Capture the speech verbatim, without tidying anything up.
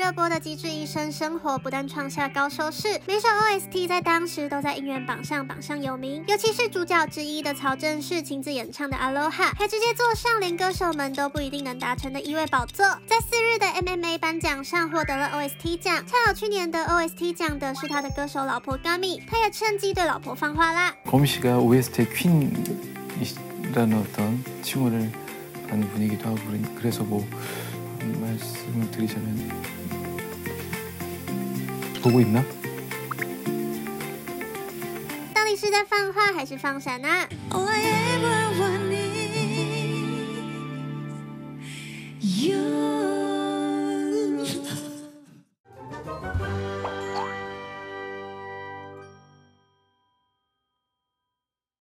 热播的《机智医生生活》不但创下高收视，每首 O S T 在当时都在音源榜上榜上有名，尤其是主角之一的曹正奭亲自演唱的 Aloha， 还直接坐上连歌手们都不一定能达成的一位宝座。在四日的 M M A 颁奖上获得了 O S T 奖，恰好去年的 O S T 奖的是他的歌手老婆 Gami， 他也趁机对老婆放话啦。 거미 씨가 오에스티의 퀸이라는 어떤 칭호를 받는 분이기도 하고 그래서 뭐 말씀을 드리자면 보고 있나? 到底是在放话还是放闪啊？ Oh, I ever want